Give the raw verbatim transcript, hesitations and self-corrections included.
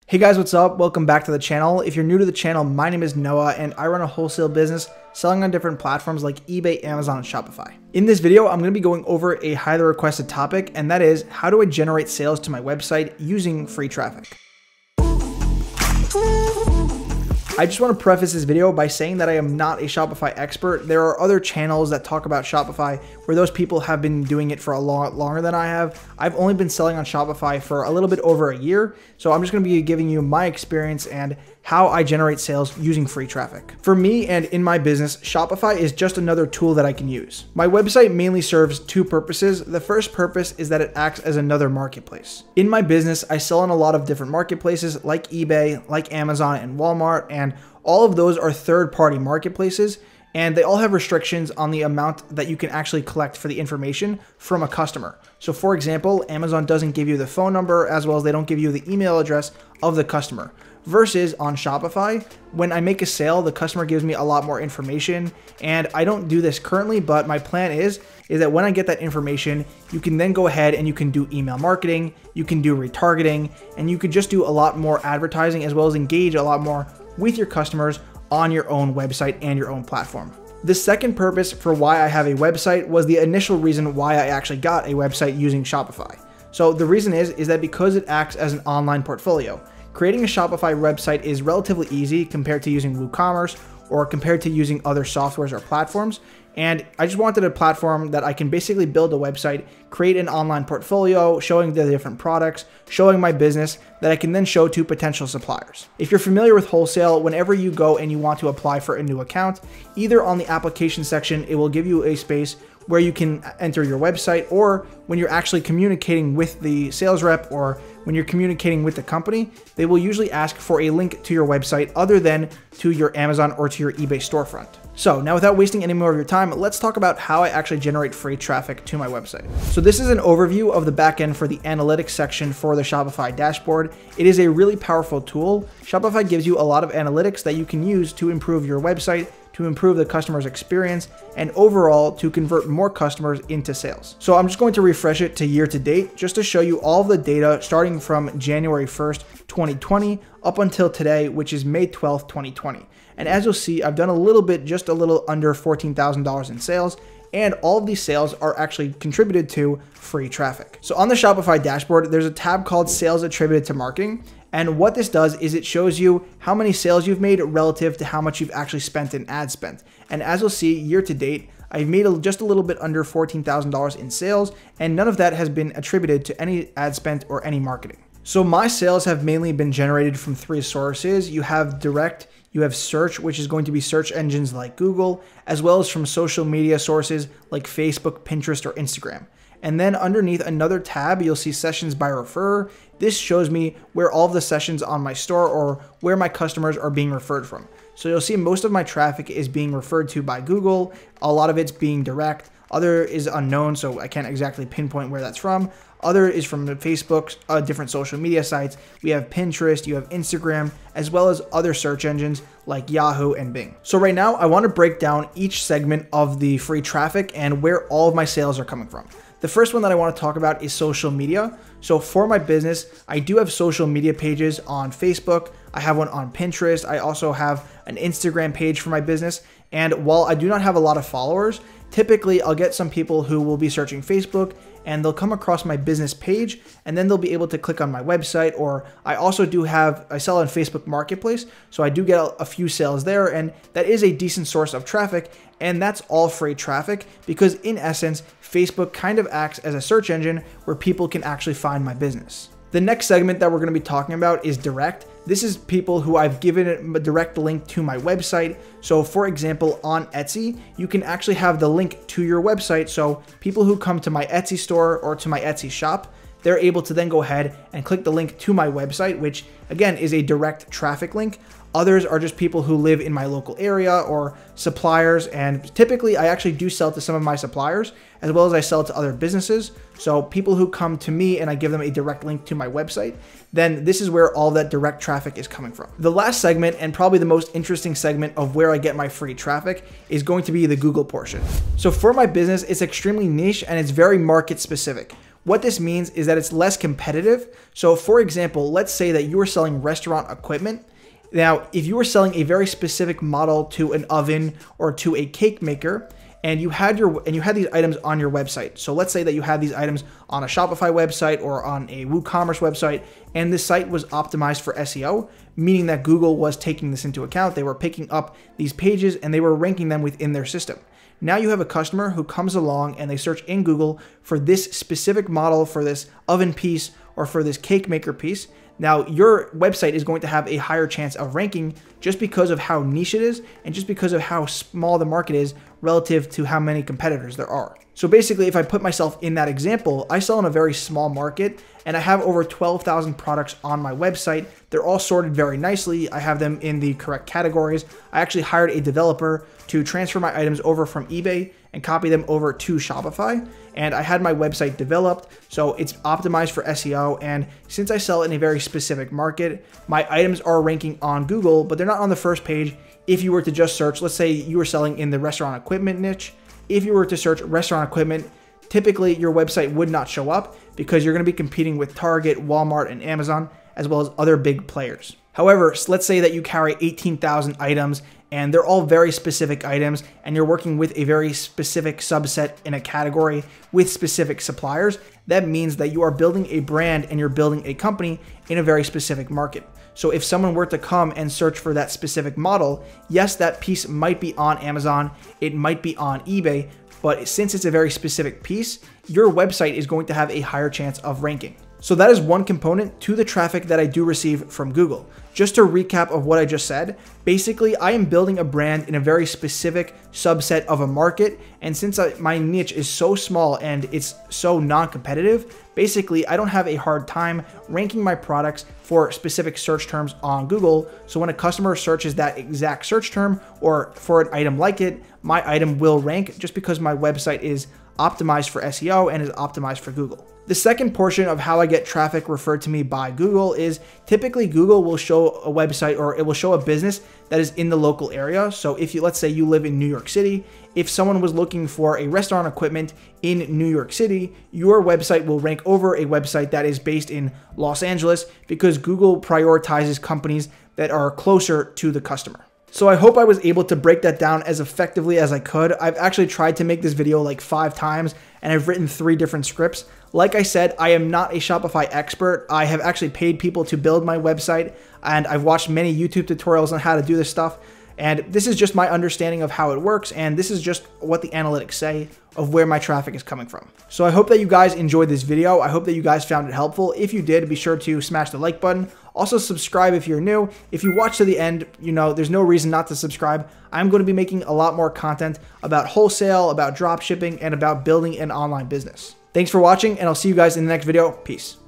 Hey guys, what's up? Welcome back to the channel. If you're new to the channel, my name is Noah and I run a wholesale business selling on different platforms like eBay, Amazon, and Shopify. In this video, I'm going to be going over a highly requested topic, and that is how do I generate sales to my website using free traffic? I just want to preface this video by saying that I am not a Shopify expert. There are other channels that talk about Shopify where those people have been doing it for a lot longer than I have. I've only been selling on Shopify for a little bit over a year, so I'm just going to be giving you my experience and how I generate sales using free traffic. For me and in my business, Shopify is just another tool that I can use. My website mainly serves two purposes. The first purpose is that it acts as another marketplace. In my business, I sell on a lot of different marketplaces like eBay, like Amazon and Walmart, and all of those are third-party marketplaces, and they all have restrictions on the amount that you can actually collect for the information from a customer. So for example, Amazon doesn't give you the phone number as well as they don't give you the email address of the customer. Versus on Shopify, when I make a sale, the customer gives me a lot more information, and I don't do this currently, but my plan is, is that when I get that information, you can then go ahead and you can do email marketing, you can do retargeting, and you could just do a lot more advertising as well as engage a lot more with your customers on your own website and your own platform. The second purpose for why I have a website was the initial reason why I actually got a website using Shopify. So the reason is, is that because it acts as an online portfolio. Creating a Shopify website is relatively easy compared to using WooCommerce or compared to using other softwares or platforms. And I just wanted a platform that I can basically build a website, create an online portfolio, showing the different products, showing my business that I can then show to potential suppliers. If you're familiar with wholesale, whenever you go and you want to apply for a new account, either on the application section, it will give you a space where you can enter your website, or when you're actually communicating with the sales rep or when you're communicating with the company, they will usually ask for a link to your website other than to your Amazon or to your eBay storefront. So now without wasting any more of your time, let's talk about how I actually generate free traffic to my website. So this is an overview of the backend for the analytics section for the Shopify dashboard. It is a really powerful tool. Shopify gives you a lot of analytics that you can use to improve your website, to improve the customer's experience, and overall to convert more customers into sales. So I'm just going to refresh it to year to date just to show you all of the data starting from January first, twenty twenty up until today, which is May twelfth, twenty twenty. And as you'll see, I've done a little bit, just a little under fourteen thousand dollars in sales, and all of these sales are actually contributed to free traffic. So on the Shopify dashboard, there's a tab called Sales Attributed to Marketing. And what this does is it shows you how many sales you've made relative to how much you've actually spent in ad spend. And as you'll see, year to date, I've made a, just a little bit under fourteen thousand dollars in sales, and none of that has been attributed to any ad spend or any marketing. So my sales have mainly been generated from three sources. You have direct, you have search, which is going to be search engines like Google, as well as from social media sources like Facebook, Pinterest, or Instagram. And then underneath another tab, you'll see sessions by referrer. This shows me where all of the sessions on my store or where my customers are being referred from. So you'll see most of my traffic is being referred to by Google. A lot of it's being direct. Other is unknown, so I can't exactly pinpoint where that's from. Other is from Facebook, uh, different social media sites. We have Pinterest, you have Instagram, as well as other search engines like Yahoo and Bing. So right now, I want to break down each segment of the free traffic and where all of my sales are coming from. The first one that I want to talk about is social media. So for my business, I do have social media pages on Facebook. I have one on Pinterest. I also have an Instagram page for my business. And while I do not have a lot of followers, typically I'll get some people who will be searching Facebook and they'll come across my business page and then they'll be able to click on my website. Or I also do have, I sell on Facebook Marketplace, so I do get a, a few sales there, and that is a decent source of traffic, and that's all free traffic because in essence, Facebook kind of acts as a search engine where people can actually find my business. The next segment that we're going to be talking about is direct. This is people who I've given a direct link to my website. So for example, on Etsy, you can actually have the link to your website. So people who come to my Etsy store or to my Etsy shop, they're able to then go ahead and click the link to my website, which again is a direct traffic link. Others are just people who live in my local area or suppliers. And typically I actually do sell to some of my suppliers as well as I sell to other businesses. So people who come to me and I give them a direct link to my website, then this is where all that direct traffic is coming from. The last segment, and probably the most interesting segment of where I get my free traffic, is going to be the Google portion. So for my business, it's extremely niche and it's very market specific. What this means is that it's less competitive. So for example, let's say that you are selling restaurant equipment. Now, if you were selling a very specific model to an oven or to a cake maker, and you had your and you had these items on your website. So let's say that you had these items on a Shopify website or on a WooCommerce website, and this site was optimized for S E O, meaning that Google was taking this into account. They were picking up these pages and they were ranking them within their system. Now you have a customer who comes along and they search in Google for this specific model, for this oven piece, or for this cake maker piece. Now your website is going to have a higher chance of ranking just because of how niche it is and just because of how small the market is relative to how many competitors there are. So basically, if I put myself in that example, I sell in a very small market and I have over twelve thousand products on my website. They're all sorted very nicely. I have them in the correct categories. I actually hired a developer to transfer my items over from eBay and copy them over to Shopify. And I had my website developed, so it's optimized for S E O. And since I sell in a very specific market, my items are ranking on Google, but they're not on the first page. If you were to just search, let's say you were selling in the restaurant equipment niche. If you were to search restaurant equipment, typically your website would not show up because you're going to be competing with Target, Walmart, and Amazon, as well as other big players. However, let's say that you carry eighteen thousand items and they're all very specific items and you're working with a very specific subset in a category with specific suppliers. That means that you are building a brand and you're building a company in a very specific market. So if someone were to come and search for that specific model, yes, that piece might be on Amazon, it might be on eBay, but since it's a very specific piece, your website is going to have a higher chance of ranking. So that is one component to the traffic that I do receive from Google. Just to recap of what I just said, basically I am building a brand in a very specific subset of a market, and since I, my niche is so small and it's so non-competitive, basically I don't have a hard time ranking my products for specific search terms on Google. So when a customer searches that exact search term or for an item like it, my item will rank just because my website is optimized for S E O and is optimized for Google. The second portion of how I get traffic referred to me by Google is typically Google will show a website or it will show a business that is in the local area. So if you, let's say you live in New York City, if someone was looking for a restaurant equipment in New York City, your website will rank over a website that is based in Los Angeles because Google prioritizes companies that are closer to the customer. So I hope I was able to break that down as effectively as I could. I've actually tried to make this video like five times and I've written three different scripts. Like I said, I am not a Shopify expert. I have actually paid people to build my website and I've watched many YouTube tutorials on how to do this stuff. And this is just my understanding of how it works, and this is just what the analytics say of where my traffic is coming from. So I hope that you guys enjoyed this video. I hope that you guys found it helpful. If you did, be sure to smash the like button. Also subscribe if you're new. If you watch to the end, you know, there's no reason not to subscribe. I'm going to be making a lot more content about wholesale, about drop shipping, and about building an online business. Thanks for watching, and I'll see you guys in the next video. Peace.